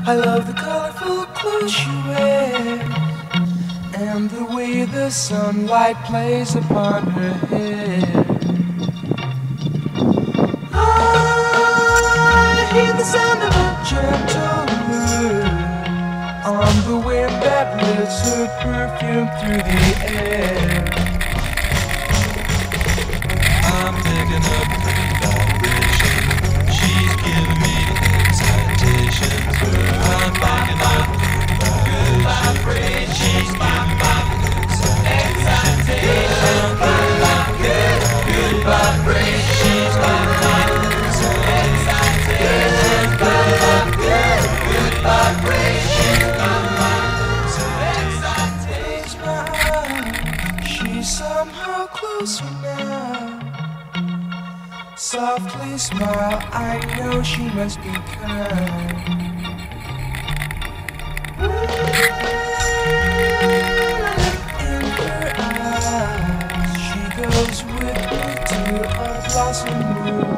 I love the colorful clothes she wears and the way the sunlight plays upon her hair. I hear the sound of a gentle word on the wind that lifts her perfume through the air. I'm picking up great vibration. She's giving me excitation. I'm picking up good vibration. She's giving me excitation. I'm picking up good vibration. She's giving me excitation. I'm picking up good vibration. She's giving me excitation. She's somehow closer now. Softly smile, I know she must be kind. In her eyes, she goes with me to a blossom room.